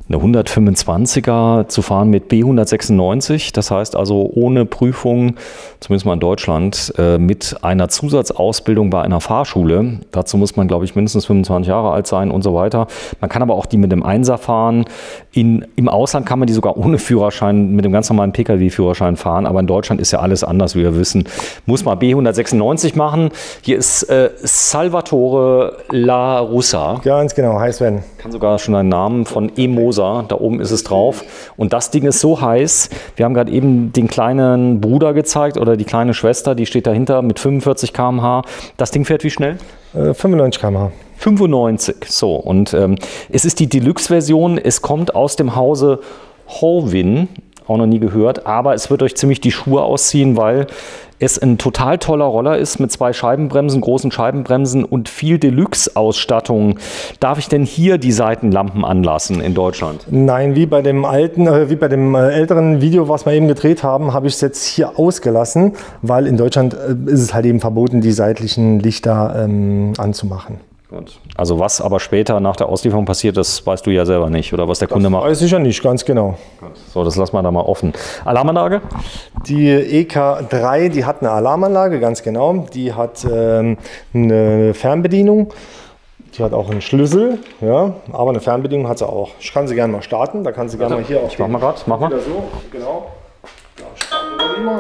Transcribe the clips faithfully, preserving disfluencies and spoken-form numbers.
eine hundertfünfundzwanziger zu fahren mit B hundertsechsundneunzig, das heißt also ohne Prüfung, zumindest mal in Deutschland, mit einer Zusatzausbildung bei einer Fahrschule. Dazu muss man, glaube ich, mindestens fünfundzwanzig Jahre alt sein und so weiter. Man kann aber auch die mit dem Einser fahren. In, im Ausland kann man die sogar ohne Führerschein, mit dem ganz normalen P K W-Führerschein fahren, aber in Deutschland ist ja alles anders, wie wir wissen. Muss man B hundertsechsundneunzig machen. Hier ist äh, Salvatore La Russa. Ganz genau, heiß werden. Kann sogar schon einen Namen von E-Mosa. Da oben ist es drauf. Und das Ding ist so heiß. Wir haben gerade eben den kleinen Bruder gezeigt oder die kleine Schwester, die steht dahinter mit fünfundvierzig Kilometer pro Stunde. Das Ding fährt wie schnell? Äh, fünfundneunzig Kilometer pro Stunde. fünfundneunzig. So, und ähm, es ist die Deluxe-Version. Es kommt aus dem Hause Holwyn. Auch noch nie gehört, aber es wird euch ziemlich die Schuhe ausziehen, weil es ein total toller Roller ist mit zwei Scheibenbremsen, großen Scheibenbremsen und viel Deluxe-Ausstattung. Darf ich denn hier die Seitenlampen anlassen in Deutschland? Nein, wie bei dem alten, äh, wie bei dem äh, älteren Video, was wir eben gedreht haben, habe ich es jetzt hier ausgelassen, weil in Deutschland äh, ist es halt eben verboten, die seitlichen Lichter ähm, anzumachen. Gut. Also was aber später nach der Auslieferung passiert, das weißt du ja selber nicht, oder was der das Kunde macht? Weiß ich ja nicht, ganz genau. Gut. So, das lassen wir da mal offen. Alarmanlage? Die E K drei, die hat eine Alarmanlage, ganz genau. Die hat ähm, eine Fernbedienung. Die hat auch einen Schlüssel, ja, aber eine Fernbedienung hat sie auch. Ich kann sie gerne mal starten. Da kann sie gerne mal hier auf. Ich mach mal gerade, mach mal. So, genau. Ja, starten wir die mal.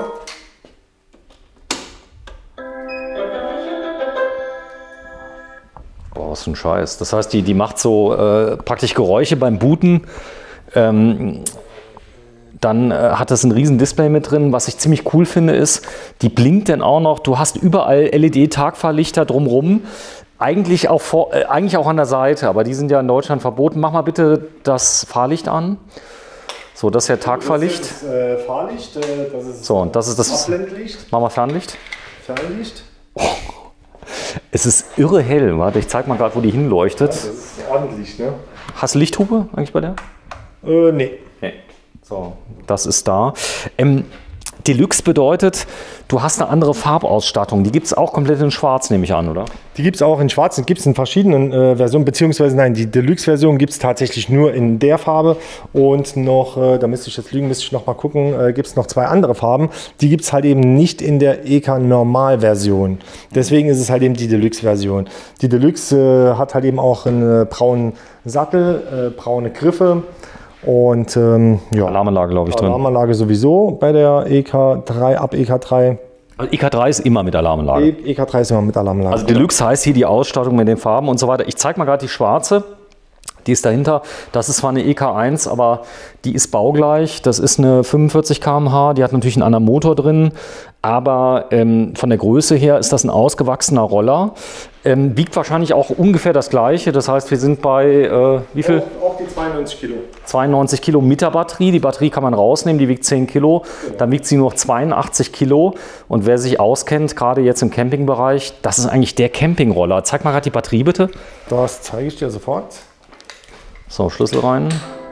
Oh, was für ein Scheiß. Das heißt, die, die macht so äh, praktisch Geräusche beim Booten. Ähm, dann äh, hat das ein riesen Display mit drin. Was ich ziemlich cool finde ist, die blinkt dann auch noch. Du hast überall L E D-Tagfahrlichter drumherum. Eigentlich auch, vor, äh, eigentlich auch an der Seite, aber die sind ja in Deutschland verboten. Mach mal bitte das Fahrlicht an. So, das ist ja Tagfahrlicht. Das ist äh, Fahrlicht. Äh, das ist so, und das ist das Abblendlicht. Mach mal Fernlicht. Fernlicht. Oh. Es ist irre hell, warte, ich zeig mal gerade, wo die hinleuchtet. Ja, das ist ordentlich, ne? Hast du Lichthupe eigentlich bei der? Äh, nee. Nee. So, das ist da. Ähm, Deluxe bedeutet, du hast eine andere Farbausstattung. Die gibt es auch komplett in Schwarz, nehme ich an, oder? Die gibt es auch in Schwarz, die gibt es in verschiedenen äh, Versionen, beziehungsweise nein, die Deluxe-Version gibt es tatsächlich nur in der Farbe und noch, äh, da müsste ich jetzt lügen, müsste ich noch mal gucken, äh, gibt es noch zwei andere Farben. Die gibt es halt eben nicht in der E K-Normal-Version. Deswegen ist es halt eben die Deluxe-Version. Die Deluxe äh, hat halt eben auch einen braunen Sattel, äh, braune Griffe. Und ähm, ja, Alarmanlage, glaube ich, drin. Alarmanlage sowieso bei der E K drei, ab E K drei. Also E K drei ist immer mit Alarmanlage. E K drei ist immer mit Alarmanlage. Also Deluxe heißt hier die Ausstattung mit den Farben und so weiter. Ich zeige mal gerade die schwarze. Die ist dahinter. Das ist zwar eine E K eins, aber die ist baugleich. Das ist eine fünfundvierzig Kilometer pro Stunde. Die hat natürlich einen anderen Motor drin. Aber ähm, von der Größe her ist das ein ausgewachsener Roller. Ähm, wiegt wahrscheinlich auch ungefähr das Gleiche. Das heißt, wir sind bei, äh, wie viel? Auch, auch die zweiundneunzig Kilo. zweiundneunzig Kilo mit der Batterie. Die Batterie kann man rausnehmen, die wiegt zehn Kilo. Genau. Dann wiegt sie nur zweiundachtzig Kilo. Und wer sich auskennt, gerade jetzt im Campingbereich, das ist eigentlich der Campingroller. Zeig mal gerade die Batterie bitte. Das zeige ich dir sofort. So, Schlüssel rein.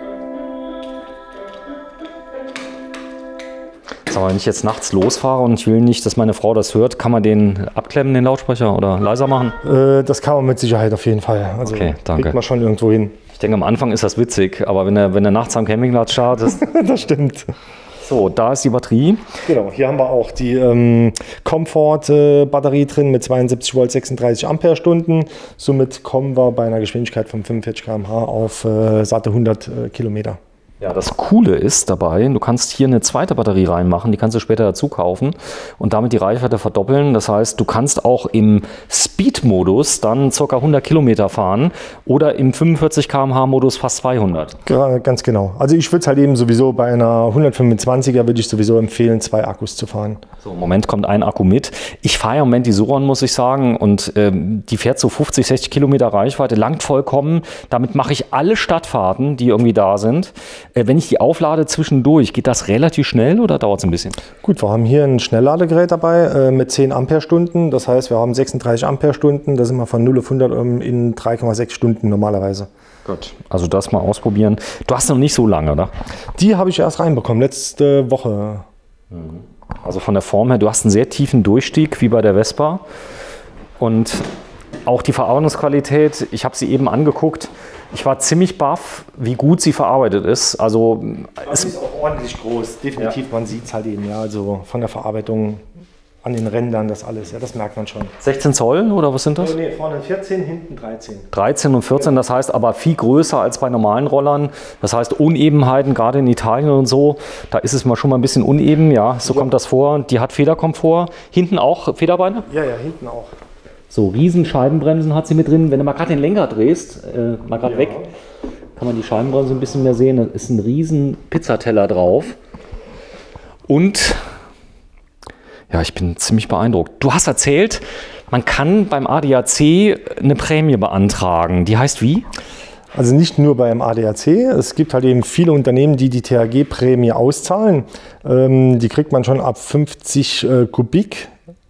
So, wenn ich jetzt nachts losfahre und ich will nicht, dass meine Frau das hört, kann man den abklemmen, den Lautsprecher, oder leiser machen? Äh, das kann man mit Sicherheit auf jeden Fall. Also okay, danke. Kriegt man schon irgendwo hin. Ich denke, am Anfang ist das witzig, aber wenn er, wenn er nachts am Campingplatz startet... Das stimmt. So, da ist die Batterie. Genau, hier haben wir auch die ähm, Comfort-Batterie äh, drin mit zweiundsiebzig Volt, sechsunddreißig Ampere-Stunden. Somit kommen wir bei einer Geschwindigkeit von fünfundvierzig Kilometer pro Stunde auf äh, satte hundert äh, Kilometer. Ja, das Coole ist dabei, du kannst hier eine zweite Batterie reinmachen, die kannst du später dazu kaufen und damit die Reichweite verdoppeln. Das heißt, du kannst auch im Speed-Modus dann ca. hundert Kilometer fahren oder im fünfundvierzig Kilometer pro Stunde Modus fast zweihundert. Ja, ganz genau. Also ich würde es halt eben sowieso bei einer hundertfünfundzwanziger würde ich sowieso empfehlen, zwei Akkus zu fahren. So, im Moment kommt ein Akku mit. Ich fahre ja im Moment die Suron, muss ich sagen, und ähm, die fährt so fünfzig, sechzig Kilometer Reichweite, langt vollkommen. Damit mache ich alle Stadtfahrten, die irgendwie da sind. Äh, wenn ich die auflade zwischendurch, geht das relativ schnell oder dauert es ein bisschen? Gut, wir haben hier ein Schnellladegerät dabei äh, mit zehn Ampere-Stunden. Das heißt, wir haben sechsunddreißig Ampere-Stunden. Da sind wir von null auf hundert in drei Komma sechs Stunden normalerweise. Gut, also das mal ausprobieren. Du hast noch nicht so lange, oder? Die habe ich erst reinbekommen, letzte Woche. Also von der Form her, du hast einen sehr tiefen Durchstieg, wie bei der Vespa. Und auch die Verarbeitungsqualität, ich habe sie eben angeguckt, Ich war ziemlich baff, wie gut sie verarbeitet ist. Also es ist auch ordentlich groß, definitiv, ja. Man sieht es halt eben, ja, also von der Verarbeitung an den Rändern, das alles, ja, das merkt man schon. sechzehn Zoll oder was sind das? Nee, vorne vierzehn, hinten dreizehn. dreizehn und vierzehn, das heißt aber viel größer als bei normalen Rollern. Das heißt Unebenheiten, gerade in Italien und so, da ist es mal schon mal ein bisschen uneben, ja, so ja. kommt das vor. Die hat Federkomfort, hinten auch Federbeine? Ja, ja, hinten auch. So, riesen Scheibenbremsen hat sie mit drin. Wenn du mal gerade den Lenker drehst, äh, mal gerade ja. weg, kann man die Scheibenbremse ein bisschen mehr sehen. Da ist ein riesen Pizzateller drauf. Und ja, ich bin ziemlich beeindruckt. Du hast erzählt, man kann beim A D A C eine Prämie beantragen. Die heißt wie? Also nicht nur beim A D A C. Es gibt halt eben viele Unternehmen, die die T H G-Prämie auszahlen. Ähm, die kriegt man schon ab fünfzig äh, Kubik.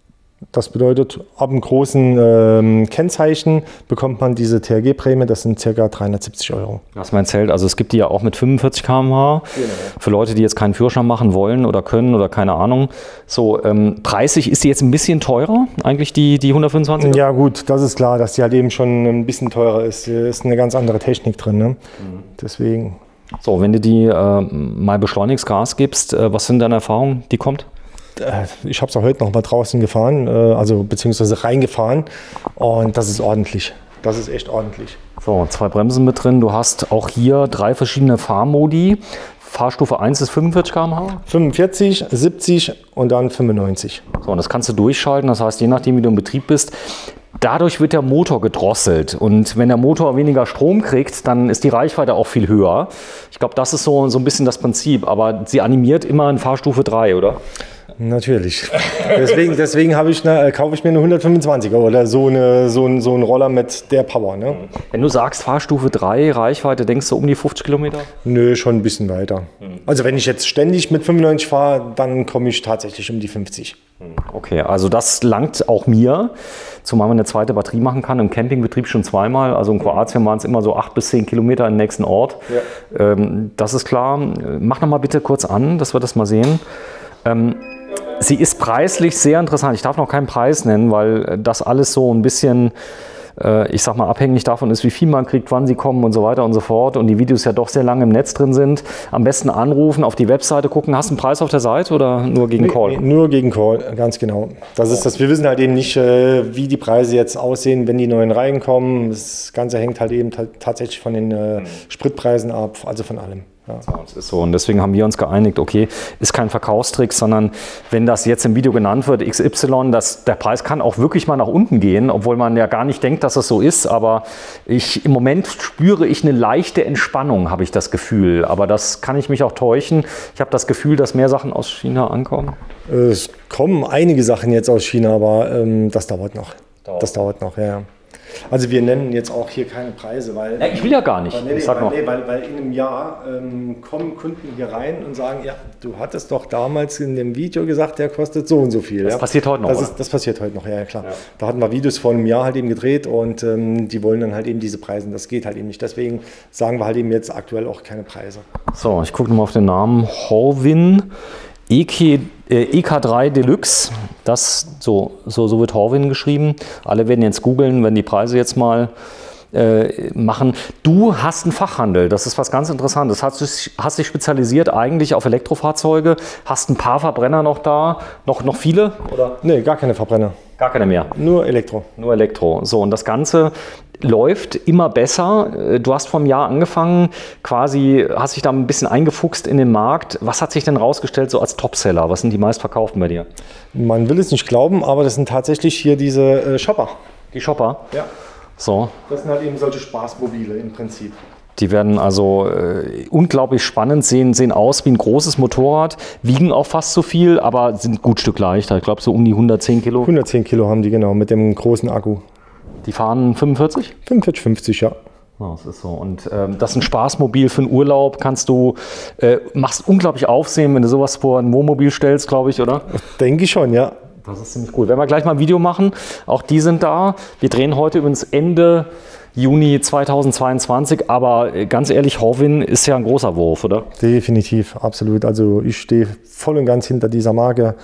Das bedeutet, ab einem großen ähm, Kennzeichen bekommt man diese T H G-Prämie, das sind ca. dreihundertsiebzig Euro. Das mein Zelt, also es gibt die ja auch mit fünfundvierzig Kilometer pro Stunde. Genau. Für Leute, die jetzt keinen Führerschein machen wollen oder können oder keine Ahnung. So, ähm, preislich ist die jetzt ein bisschen teurer, eigentlich die, die hundertfünfundzwanzig? Ja gut, das ist klar, dass die halt eben schon ein bisschen teurer ist. Da ist eine ganz andere Technik drin, ne? Mhm. Deswegen. So, wenn du die äh, mal beschleunigst, Gas gibst, äh, was sind deine Erfahrungen, die kommt? Ich habe es auch heute noch mal draußen gefahren, also beziehungsweise reingefahren, und das ist ordentlich. Das ist echt ordentlich. So, zwei Bremsen mit drin. Du hast auch hier drei verschiedene Fahrmodi. Fahrstufe eins ist fünfundvierzig Kilometer pro Stunde? fünfundvierzig, siebzig und dann fünfundneunzig. So, und das kannst du durchschalten. Das heißt, je nachdem, wie du im Betrieb bist, dadurch wird der Motor gedrosselt. Und wenn der Motor weniger Strom kriegt, dann ist die Reichweite auch viel höher. Ich glaube, das ist so, so ein bisschen das Prinzip. Aber sie animiert immer in Fahrstufe drei, oder? Natürlich. Deswegen, deswegen habe ich eine, kaufe ich mir eine hundertfünfundzwanziger oder so, eine, so, ein, so einen Roller mit der Power. Ne? Wenn du sagst Fahrstufe drei, Reichweite, denkst du um die fünfzig Kilometer? Nö, schon ein bisschen weiter. Also wenn ich jetzt ständig mit fünfundneunzig fahre, dann komme ich tatsächlich um die fünfzig. Okay, also das langt auch mir, zumal man eine zweite Batterie machen kann. Im Campingbetrieb schon zweimal. Also in Kroatien waren es immer so acht bis zehn Kilometer im nächsten Ort. Ja. Ähm, das ist klar. Mach noch mal bitte kurz an, dass wir das mal sehen. Ähm, Sie ist preislich sehr interessant. Ich darf noch keinen Preis nennen, weil das alles so ein bisschen, äh, ich sag mal, abhängig davon ist, wie viel man kriegt, wann sie kommen und so weiter und so fort. Und die Videos ja doch sehr lange im Netz drin sind. Am besten anrufen, auf die Webseite gucken. Hast du einen Preis auf der Seite oder nur gegen Call? Nee, nee, nur gegen Call, ganz genau. Das ist das. Wir wissen halt eben nicht, äh, wie die Preise jetzt aussehen, wenn die neuen Reihen kommen. Das Ganze hängt halt eben tatsächlich von den äh, Spritpreisen ab, also von allem. Ja. Das ist so. Und deswegen haben wir uns geeinigt, okay, ist kein Verkaufstrick, sondern wenn das jetzt im Video genannt wird, X Y, das, der Preis kann auch wirklich mal nach unten gehen, obwohl man ja gar nicht denkt, dass es so ist. Aber ich, im Moment spüre ich eine leichte Entspannung, habe ich das Gefühl. Aber das kann ich mich auch täuschen. Ich habe das Gefühl, dass mehr Sachen aus China ankommen. Es kommen einige Sachen jetzt aus China, aber ähm, das dauert noch. Dauert. Das dauert noch, ja, ja. Also wir nennen jetzt auch hier keine Preise, weil... Ja, ich will ja gar nicht. Weil, nee, ich sag weil, noch. Nee, weil, weil in einem Jahr ähm, kommen Kunden hier rein und sagen, ja, du hattest doch damals in dem Video gesagt, der kostet so und so viel. Das ja? passiert heute noch, das, oder? ist, das passiert heute noch, ja, ja klar. Ja. Da hatten wir Videos vor einem Jahr halt eben gedreht und ähm, die wollen dann halt eben diese Preise. Das geht halt eben nicht. Deswegen sagen wir halt eben jetzt aktuell auch keine Preise. So, ich gucke nochmal auf den Namen. Horwin E K, äh, E K drei Deluxe, das, so, so, so wird Horwin geschrieben. Alle werden jetzt googeln, wenn die Preise jetzt mal äh, machen. Du hast einen Fachhandel, das ist was ganz Interessantes. Hast, hast dich spezialisiert eigentlich auf Elektrofahrzeuge, hast ein paar Verbrenner noch da, noch, noch viele? Oder? Nee, gar keine Verbrenner. Gar keine mehr? Nur Elektro. Nur Elektro. So, und das Ganze läuft immer besser. Du hast vor einem Jahr angefangen, quasi, hast dich da ein bisschen eingefuchst in den Markt. Was hat sich denn rausgestellt so als Topseller? Was sind die meistverkauften bei dir? Man will es nicht glauben, aber das sind tatsächlich hier diese äh, Shopper. Die Shopper? Ja. So. Das sind halt eben solche Spaßmobile im Prinzip. Die werden also äh, unglaublich spannend, sehen, sehen aus wie ein großes Motorrad, wiegen auch fast so viel, aber sind ein gut Stück leichter. Ich glaube so um die hundertzehn Kilo. hundertzehn Kilo haben die, genau, mit dem großen Akku. Die fahren fünfundvierzig? fünfundvierzig, fünfzig, ja. Oh, das ist so. Und ähm, das ist ein Spaßmobil für einen Urlaub. Kannst du, äh, machst unglaublich Aufsehen, wenn du sowas vor ein Wohnmobil stellst, glaube ich, oder? Denke ich schon, ja. Das ist ziemlich cool. Werden wir gleich mal ein Video machen. Auch die sind da. Wir drehen heute übrigens Ende Juni zweitausendzweiundzwanzig. Aber ganz ehrlich, Horwin ist ja ein großer Wurf, oder? Definitiv, absolut. Also ich stehe voll und ganz hinter dieser Marke.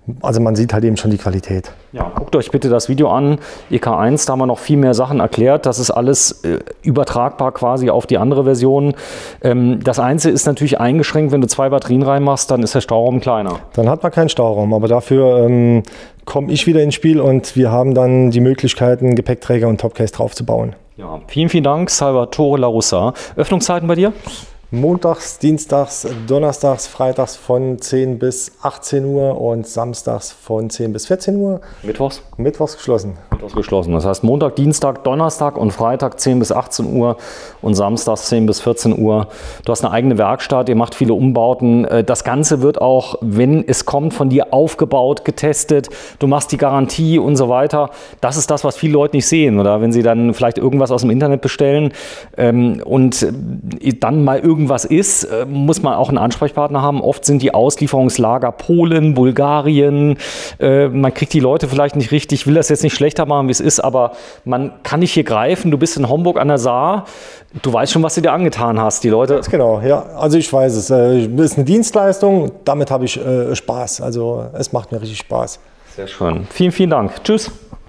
Also man sieht halt eben schon die Qualität. Ja, guckt euch bitte das Video an, E K eins, da haben wir noch viel mehr Sachen erklärt. Das ist alles äh, übertragbar quasi auf die andere Version. Ähm, das Einzige ist natürlich eingeschränkt, wenn du zwei Batterien reinmachst, dann ist der Stauraum kleiner. Dann hat man keinen Stauraum, aber dafür ähm, komme ich wieder ins Spiel und wir haben dann die Möglichkeiten, Gepäckträger und Topcase drauf zu bauen. Ja, vielen, vielen Dank, Salvatore La Russa. Öffnungszeiten bei dir? Montags, Dienstags, Donnerstags, Freitags von zehn bis achtzehn Uhr und samstags von zehn bis vierzehn Uhr. Mittwochs? Mittwochs geschlossen. Mittwochs geschlossen. Das heißt Montag, Dienstag, Donnerstag und Freitag zehn bis achtzehn Uhr und samstags zehn bis vierzehn Uhr. Du hast eine eigene Werkstatt, ihr macht viele Umbauten. Das Ganze wird auch, wenn es kommt, von dir aufgebaut, getestet. Du machst die Garantie und so weiter. Das ist das, was viele Leute nicht sehen. Oder wenn sie dann vielleicht irgendwas aus dem Internet bestellen ähm, und dann mal irgendwie was ist, muss man auch einen Ansprechpartner haben. Oft sind die Auslieferungslager Polen, Bulgarien. Äh, man kriegt die Leute vielleicht nicht richtig. Ich will das jetzt nicht schlechter machen, wie es ist, aber man kann nicht hier greifen. Du bist in Homburg an der Saar. Du weißt schon, was du dir angetan hast. Die Leute. Ganz genau, ja. Also ich weiß es. Es ist eine Dienstleistung. Damit habe ich äh, Spaß. Also es macht mir richtig Spaß. Sehr schön. Vielen, vielen Dank. Tschüss.